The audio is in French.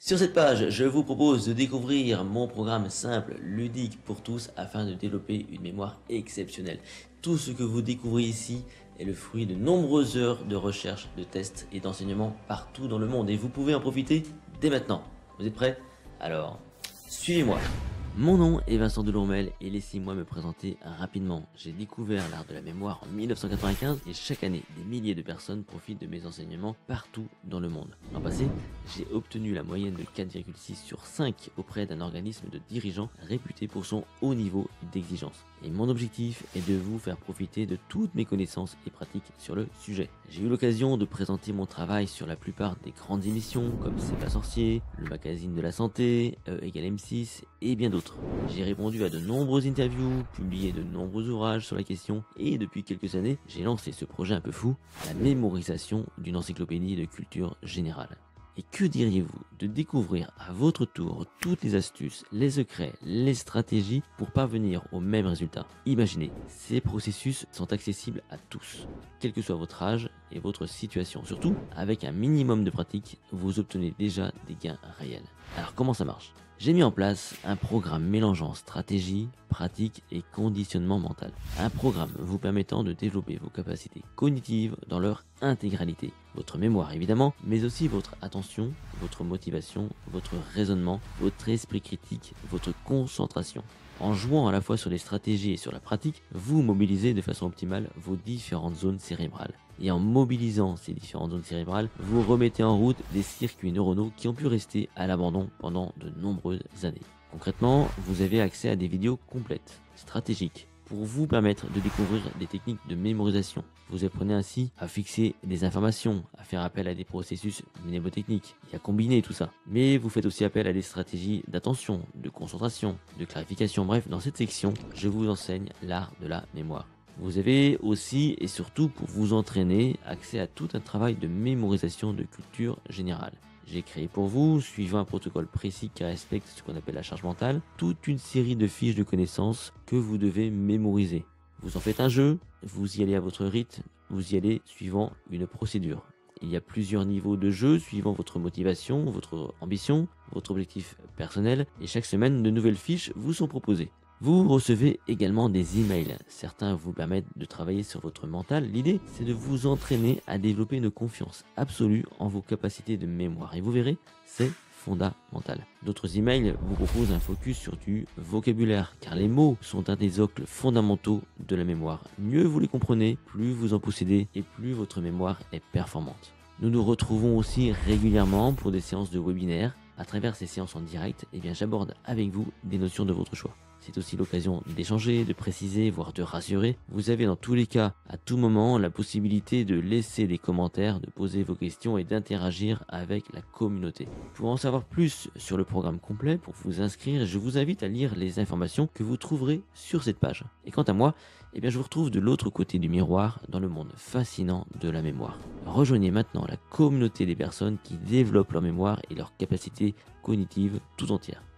Sur cette page, je vous propose de découvrir mon programme simple, ludique pour tous afin de développer une mémoire exceptionnelle. Tout ce que vous découvrez ici est le fruit de nombreuses heures de recherche, de tests et d'enseignements partout dans le monde et vous pouvez en profiter dès maintenant. Vous êtes prêts? Alors, suivez-moi. Mon nom est Vincent Delourmel et laissez-moi me présenter rapidement. J'ai découvert l'art de la mémoire en 1995 et chaque année, des milliers de personnes profitent de mes enseignements partout dans le monde. L'an passé, j'ai obtenu la moyenne de 4,6 sur 5 auprès d'un organisme de dirigeants réputé pour son haut niveau d'exigence. Et mon objectif est de vous faire profiter de toutes mes connaissances et pratiques sur le sujet. J'ai eu l'occasion de présenter mon travail sur la plupart des grandes émissions comme C'est pas sorcier, le magazine de la santé, E=M6 et bien d'autres. J'ai répondu à de nombreuses interviews, publié de nombreux ouvrages sur la question et depuis quelques années, j'ai lancé ce projet un peu fou, la mémorisation d'une encyclopédie de culture générale. Et que diriez-vous de découvrir à votre tour toutes les astuces, les secrets, les stratégies pour parvenir au même résultat? Imaginez, ces processus sont accessibles à tous, quel que soit votre âge et votre situation. Surtout, avec un minimum de pratique, vous obtenez déjà des gains réels. Alors comment ça marche? J'ai mis en place un programme mélangeant stratégie, pratique et conditionnement mental. Un programme vous permettant de développer vos capacités cognitives dans leur intégralité. Votre mémoire évidemment, mais aussi votre attention, votre motivation, votre raisonnement, votre esprit critique, votre concentration. En jouant à la fois sur les stratégies et sur la pratique, vous mobilisez de façon optimale vos différentes zones cérébrales. Et en mobilisant ces différentes zones cérébrales, vous remettez en route des circuits neuronaux qui ont pu rester à l'abandon pendant de nombreuses années. Concrètement, vous avez accès à des vidéos complètes, stratégiques, pour vous permettre de découvrir des techniques de mémorisation. Vous apprenez ainsi à fixer des informations, à faire appel à des processus mnémotechniques et à combiner tout ça. Mais vous faites aussi appel à des stratégies d'attention, de concentration, de clarification. Bref, dans cette section, je vous enseigne l'art de la mémoire. Vous avez aussi et surtout pour vous entraîner accès à tout un travail de mémorisation de culture générale. J'ai créé pour vous, suivant un protocole précis qui respecte ce qu'on appelle la charge mentale, toute une série de fiches de connaissances que vous devez mémoriser. Vous en faites un jeu, vous y allez à votre rythme, vous y allez suivant une procédure. Il y a plusieurs niveaux de jeu suivant votre motivation, votre ambition, votre objectif personnel et chaque semaine de nouvelles fiches vous sont proposées. Vous recevez également des emails. Certains vous permettent de travailler sur votre mental. L'idée, c'est de vous entraîner à développer une confiance absolue en vos capacités de mémoire. Et vous verrez, c'est fondamental. D'autres emails vous proposent un focus sur du vocabulaire, car les mots sont un des socles fondamentaux de la mémoire. Mieux vous les comprenez, plus vous en possédez et plus votre mémoire est performante. Nous nous retrouvons aussi régulièrement pour des séances de webinaire. À travers ces séances en direct, j'aborde avec vous des notions de votre choix. C'est aussi l'occasion d'échanger, de préciser, voire de rassurer. Vous avez dans tous les cas, à tout moment, la possibilité de laisser des commentaires, de poser vos questions et d'interagir avec la communauté. Pour en savoir plus sur le programme complet, pour vous inscrire, je vous invite à lire les informations que vous trouverez sur cette page. Et quant à moi, je vous retrouve de l'autre côté du miroir dans le monde fascinant de la mémoire. Rejoignez maintenant la communauté des personnes qui développent leur mémoire et leurs capacités cognitives tout entières.